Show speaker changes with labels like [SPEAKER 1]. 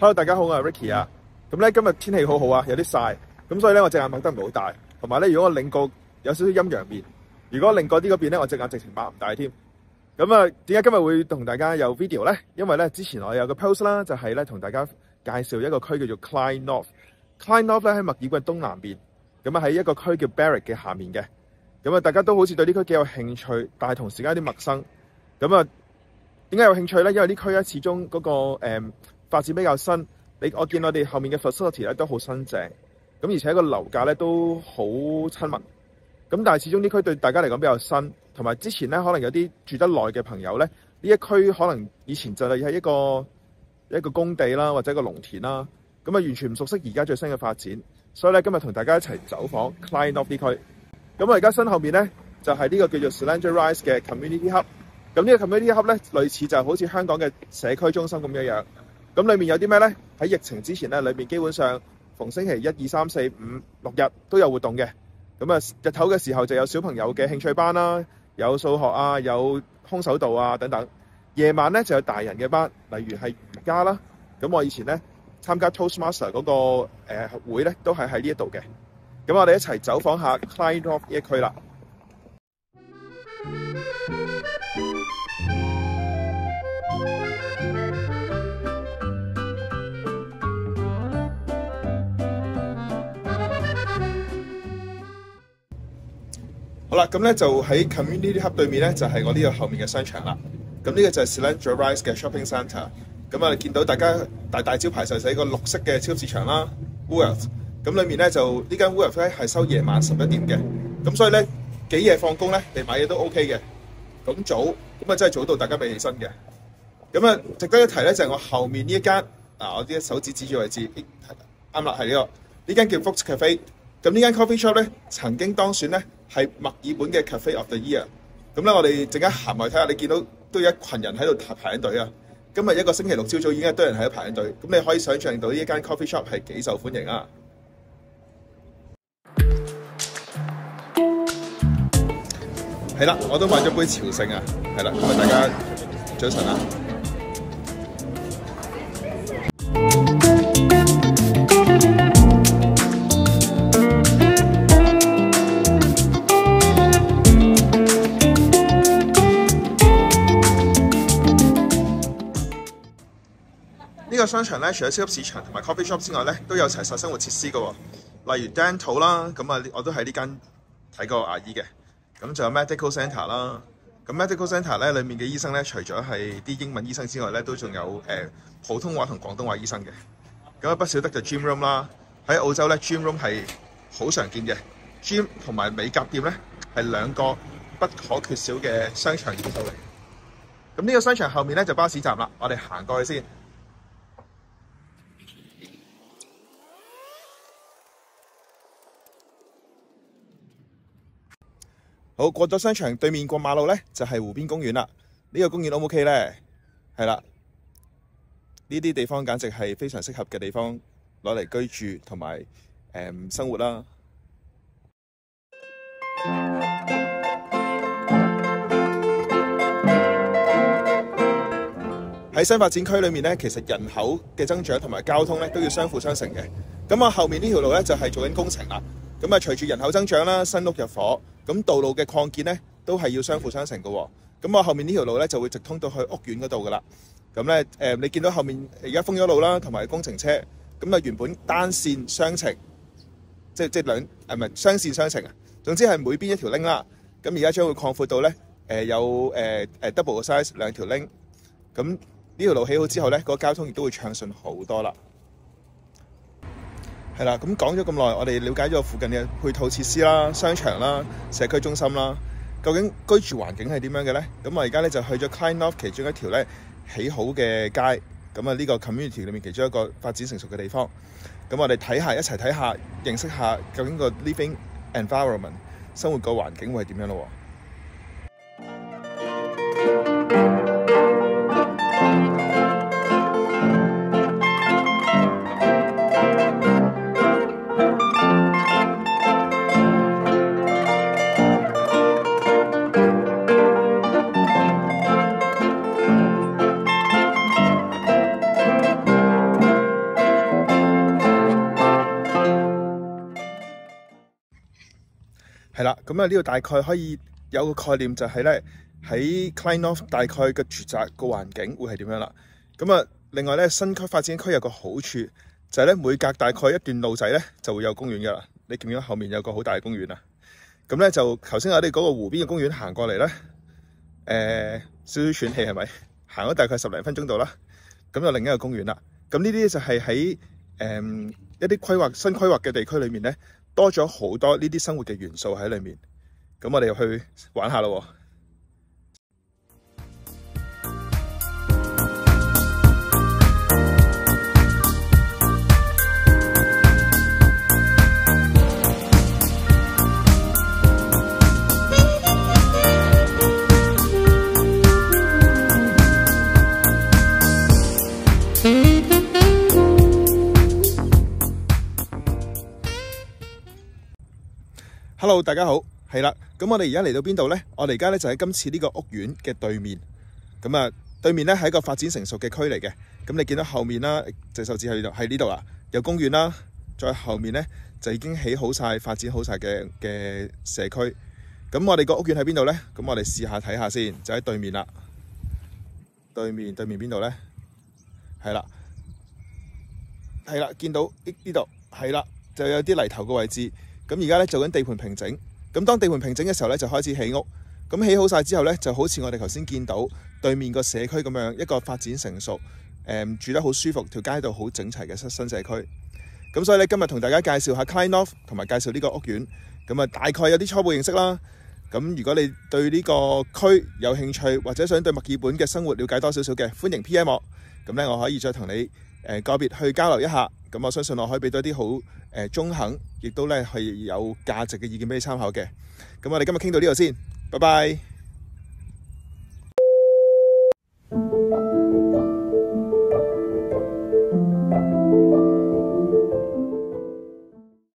[SPEAKER 1] Hello， 大家好，我係 Ricky 啊。咁咧今日天氣好好啊，有啲曬，咁所以咧我隻眼擘得唔係好大，同埋咧如果我擰過有少少陰陽面，如果擰過啲嗰邊咧，我隻眼直情擘唔大添。咁啊，點解今日會同大家有 video 咧？因為咧之前我有個 post 啦，就係咧同大家介紹一個區叫做 Clyde North。Clyde North 咧喺墨爾本東南邊，咁啊喺一個區叫 Berwick 嘅下面嘅。咁啊，大家都好似對呢區幾有興趣，但係同時間有啲陌生。咁啊，點解有興趣咧？因為呢區咧始終嗰個發展比較新，我見我哋後面嘅 facility 咧都好新淨，咁而且個樓價咧都好親民。咁但係始終呢區對大家嚟講比較新，同埋之前咧可能有啲住得耐嘅朋友咧，呢一區可能以前就係一個工地啦，或者一個農田啦，咁啊完全唔熟悉而家最新嘅發展，所以咧今日同大家一齊走訪 Clyde North 呢區。咁我而家身後面咧就係呢個叫做 Selangor Rise 嘅 Community Hub。咁呢個 Community Hub 咧類似就好似香港嘅社區中心咁樣樣。咁裏面有啲咩呢？喺疫情之前咧，裏面基本上逢星期1、2、3、4、5、6日都有活動嘅。咁啊，日頭嘅時候就有小朋友嘅興趣班啦，有數學啊，有空手道啊等等。夜晚咧就有大人嘅班，例如係瑜伽啦。咁我以前咧參加 Toastmaster 嗰個會咧，都係喺呢一度嘅。咁我哋一齊走訪下 Clyde North 呢一區啦。好啦，咁咧就喺 Community Hub 對面咧，就係我呢個後面嘅商場啦。咁呢個就係 Selangor Rise 嘅 Shopping Centre。咁啊，見到大家大招牌就寫個綠色嘅超市場啦 ，Woolworths。咁裏面咧就呢間 Woolworths 咧係收夜晚11點嘅。咁所以咧幾夜放工咧嚟買嘢都 OK 嘅。咁早咁啊真係早到大家未起身嘅。咁啊值得一提咧就係我後面呢一間我啲手指指住位置，啱啦，係呢間叫 Fox Cafe。咁呢間 coffee shop 咧曾經當選咧係墨爾本嘅 Cafe of the Year。咁咧我哋陣間行埋睇下，你見到都有一群人喺度排緊隊啊！今日一個星期六朝早已經一堆人喺度排緊隊，咁你可以想象到呢一間 coffee shop 係幾受歡迎啊！係啦，我都買咗杯朝聖啊！係啦，咁啊大家早晨啊！呢個商場咧，除咗超級市場同埋 coffee shop 之外咧，都有齊晒生活設施嘅喎，例如 dental 啦，咁啊我都喺呢間睇過牙醫嘅，咁仲有 medical centre 啦，咁 medical centre 咧裏面嘅醫生咧，除咗係啲英文醫生之外咧，都仲有普通話同廣東話醫生嘅，咁啊不少得就 gym room 啦，喺澳洲咧 gym room 係好常見嘅 ，gym 同埋美甲店咧係兩個不可缺少嘅商場元素嚟。咁呢個商場後面咧就巴士站啦，我哋行過去先。好，過咗商場對面過馬路咧，就係湖邊公園啦。呢個公園 O 唔 OK 咧？係啦，呢啲地方簡直係非常適合嘅地方，攞嚟居住同埋生活啦。喺新發展區裏面咧，其實人口嘅增長同埋交通咧都要相輔相成嘅。咁啊，後面呢條路咧就係做緊工程啦。咁啊，隨住人口增長啦，新屋入伙，咁道路嘅擴建咧都係要相輔相成嘅喎。咁我後面呢條路咧就會直通到去屋苑嗰度噶啦。咁咧你見到後面而家封咗路啦，同埋工程車。咁啊，原本單線雙程，即係雙線雙程啊。總之係每邊一條 link 啦。咁而家將會擴闊到咧有double 個 size 兩條 link。咁呢條路起好之後咧，個交通亦都會暢順好多啦。係啦，咁講咗咁耐，我哋了解咗附近嘅配套設施啦、商場啦、社區中心啦，究竟居住環境係點樣嘅咧？咁我而家咧就去咗 Clyde North 其中一條咧起好嘅街，咁啊呢個 community 裏面其中一個發展成熟嘅地方。咁我哋一齊睇下，認識下究竟個 living environment 生活個環境會係點樣咯。 係啦，咁啊呢度大概可以有個概念就係咧喺 Clyde North 大概嘅住宅個環境會係點樣啦。咁啊另外咧新區發展區有個好處就係咧每隔大概一段路仔咧就會有公園噶啦。你見唔見後面有個好大嘅公園啊？咁咧就頭先我哋嗰個湖邊嘅公園行過嚟咧，少少喘氣係咪？行咗大概10零分鐘度啦，咁就另一個公園啦。咁呢啲就係喺一啲新規劃嘅地區裏面咧，多咗好多呢啲生活嘅元素喺裏面。咁我哋又去玩下咯。Hello， 大家好，係啦，咁我哋而家嚟到邊度呢？我哋而家咧就喺今次呢個屋苑嘅對面，咁啊對面咧係一個發展成熟嘅區嚟嘅。咁你見到後面啦，隻手指喺呢度啦，有公園啦，再後面咧就已經起好晒、發展好晒嘅社區。咁我哋個屋苑喺邊度呢？咁我哋試下睇下先，就喺對面啦。對面邊度呢？係啦，見到呢度係啦，就有啲泥頭嘅位置。咁而家咧做緊地盤平整，咁當地盤平整嘅時候咧就開始起屋，咁起好晒之後咧就好似我哋頭先見到對面個社區咁樣一個發展成熟，住得好舒服，條街道好整齊嘅新社區。咁所以咧今日同大家介紹下 Clyde North 同埋介紹呢個屋苑，咁啊大概有啲初步認識啦。咁如果你對呢個區有興趣，或者想對墨爾本嘅生活了解多少少嘅，歡迎 PM 我，咁咧我可以再同你個別去交流一下。咁我相信我可以俾到啲好中肯，亦都咧係有價值嘅意見俾你參考嘅。咁我哋今日傾到呢度先，拜拜。